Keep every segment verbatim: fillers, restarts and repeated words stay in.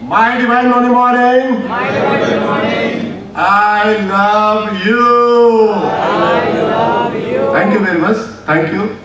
My Divine Noni morning. My Divine morning. I love you. I love you. Thank you very much. Thank you.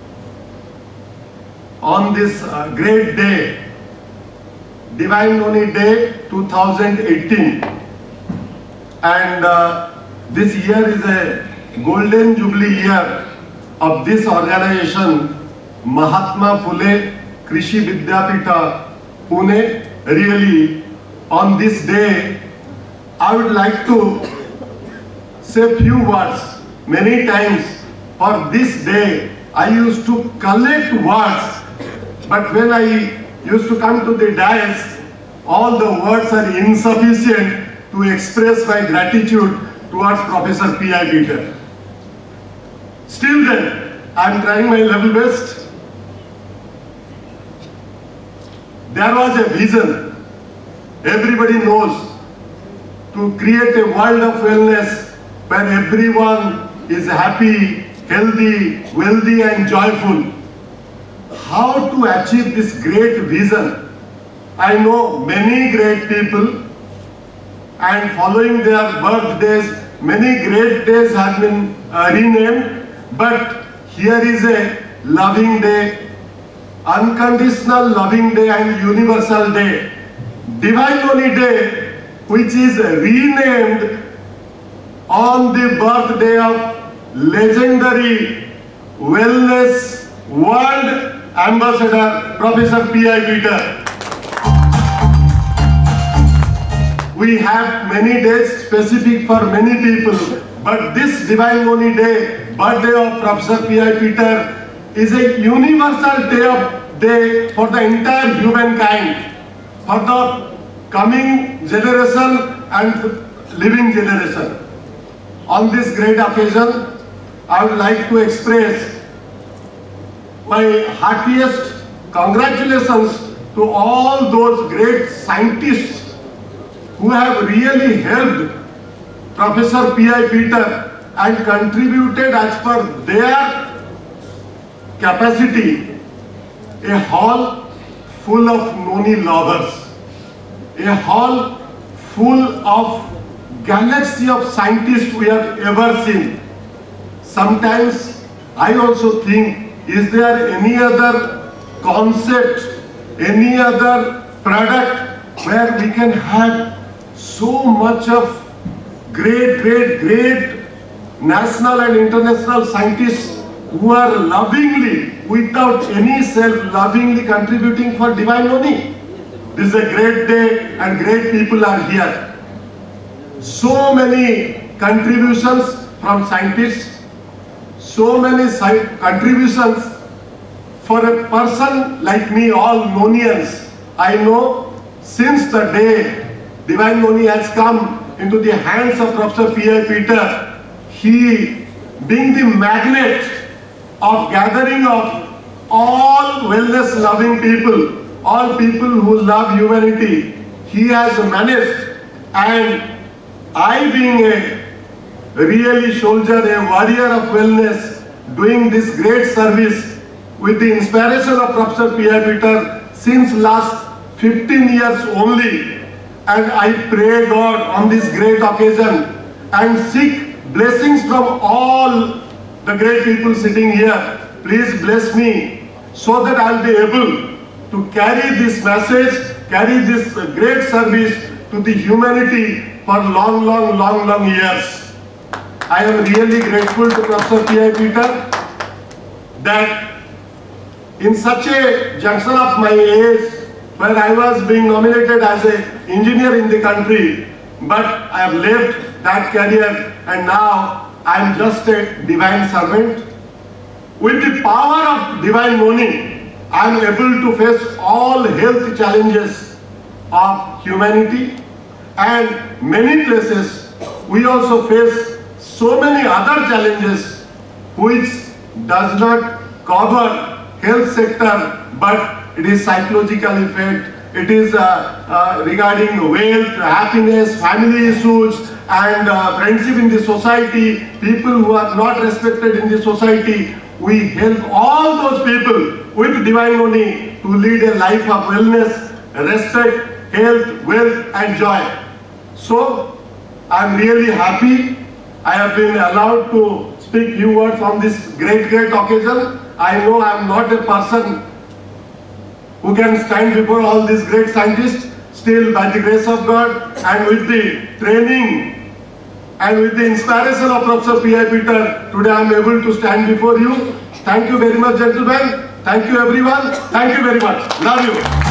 On this uh, great day, Divine Noni Day two thousand eighteen, and uh, this year is a golden jubilee year of this organization, Mahatma Phule Krishi Vidyapita, Pune. Really, on this day, I would like to say few words. Many times for this day, I used to collect words, but when I used to come to the dais, all the words are insufficient to express my gratitude towards Professor P I Peter. Still then, I am trying my level best. There was a vision, everybody knows, to create a world of wellness where everyone is happy, healthy, wealthy and joyful. How to achieve this great vision? I know many great people, and following their birthdays, many great days have been uh, renamed, but here is a loving day, unconditional loving day and universal day, Divine Noni Day, which is renamed on the birthday of legendary wellness world ambassador Professor P I Peter. We have many days specific for many people, but this Divine Noni Day, birthday of Professor P I Peter, is a universal day of day for the entire humankind, for the coming generation and living generation. On this great occasion, I would like to express my heartiest congratulations to all those great scientists who have really helped Professor P I Peter and contributed as per their capacity a hall full of Noni lovers, a hall full of galaxy of scientists we have ever seen. Sometimes I also think, is there any other concept, any other product where we can have so much of great, great, great national and international scientists who are lovingly, without any self, lovingly contributing for Divine Noni? This is a great day and great people are here. So many contributions from scientists, so many contributions for a person like me, all Nonians. I know since the day Divine Noni has come into the hands of Professor P I Peter, he being the magnet of gathering of all wellness loving people, all people who love humanity, he has managed, and I being a really soldier, a warrior of wellness, doing this great service with the inspiration of Professor P I Peter since last fifteen years only, and I pray God on this great occasion and seek blessings from all the great people sitting here. Please bless me so that I will be able to carry this message, carry this great service to the humanity for long, long, long, long years. I am really grateful to Professor P I Peter that in such a junction of my age, where I was being nominated as an engineer in the country, but I have left that career and now I am just a divine servant. With the power of Divine Noni, I am able to face all health challenges of humanity, and many places we also face so many other challenges which does not cover health sector, but it is psychological effect, it is uh, uh, regarding wealth, happiness, family issues, and uh, friendship in the society, people who are not respected in the society. We help all those people with Divine Noni to lead a life of wellness, respect, health, wealth and joy. So, I'm really happy I have been allowed to speak few words on this great, great occasion. I know I'm not a person who can stand before all these great scientists. Still, by the grace of God and with the training and with the inspiration of Professor P I Peter, today I am able to stand before you. Thank you very much, gentlemen. Thank you, everyone. Thank you very much. Love you.